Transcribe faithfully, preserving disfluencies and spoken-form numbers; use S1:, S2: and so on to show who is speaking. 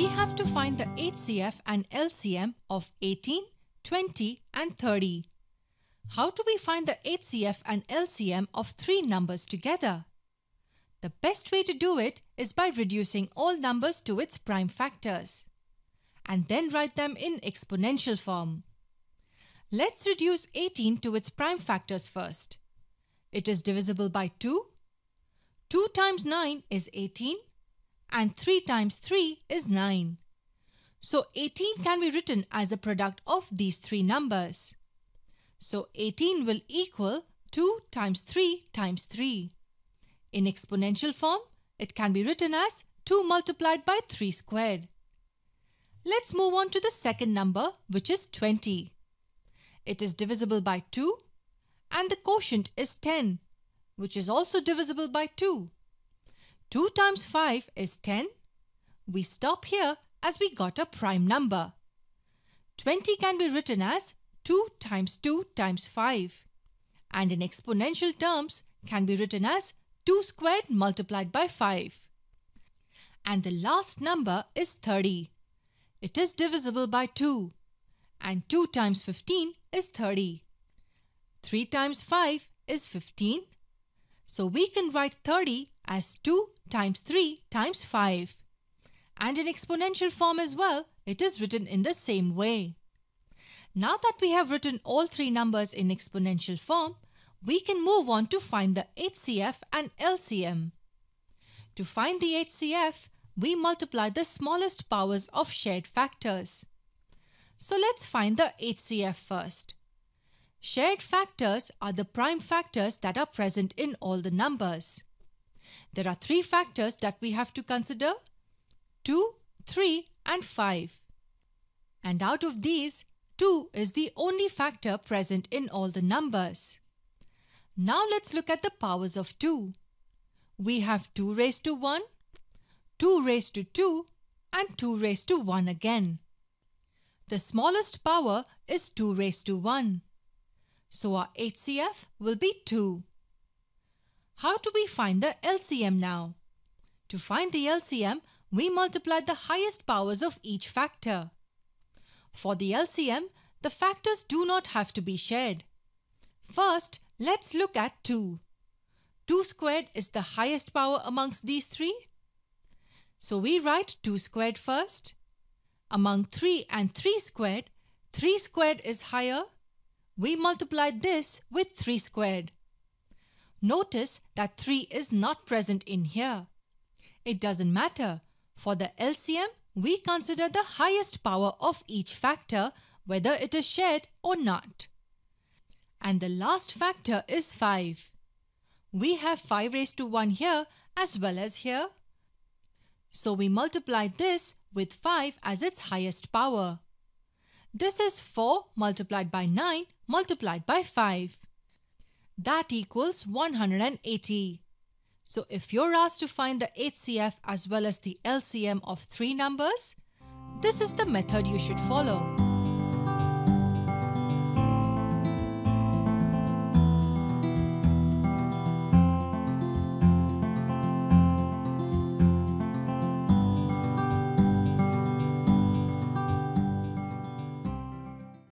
S1: we have to find the H C F and L C M of eighteen, twenty and thirty. How do we find the H C F and L C M of three numbers together? The best way to do it is by reducing all numbers to its prime factors and then write them in exponential form. Let's reduce eighteen to its prime factors first. It is divisible by two. two times nine is eighteen and three times three is nine. So eighteen can be written as a product of these three numbers. So eighteen will equal two times three times three. In exponential form, it can be written as two multiplied by three squared. Let's move on to the second number, which is twenty. It is divisible by two and the quotient is ten, which is also divisible by two. two times five is ten. We stop here as we got a prime number. twenty can be written as two times two times five, and in exponential terms can be written as two squared multiplied by five. And the last number is thirty. It is divisible by two, and two times fifteen is thirty. three times five is fifteen. So we can write thirty as two times three times five. And in exponential form as well, it is written in the same way. Now that we have written all three numbers in exponential form, we can move on to find the H C F and L C M. To find the H C F, we multiply the smallest powers of shared factors. So let's find the H C F first. Shared factors are the prime factors that are present in all the numbers. There are three factors that we have to consider: two, three and five. And out of these, two is the only factor present in all the numbers. Now let's look at the powers of two. We have two raised to one, two raised to two and two raised to one again. The smallest power is two raised to one. So our H C F will be two. How do we find the L C M now? To find the L C M, we multiply the highest powers of each factor. For the L C M, the factors do not have to be shared. First, let's look at two. two squared is the highest power amongst these three. So we write two squared first. Among three and three squared, three squared is higher. We multiply this with three squared. Notice that three is not present in here. It doesn't matter. For the L C M, we consider the highest power of each factor, whether it is shared or not. And the last factor is five. We have five raised to one here as well as here. So we multiply this with five as its highest power. This is four multiplied by nine multiplied by five. That equals one hundred eighty. So if you're asked to find the H C F as well as the L C M of three numbers, this is the method you should follow.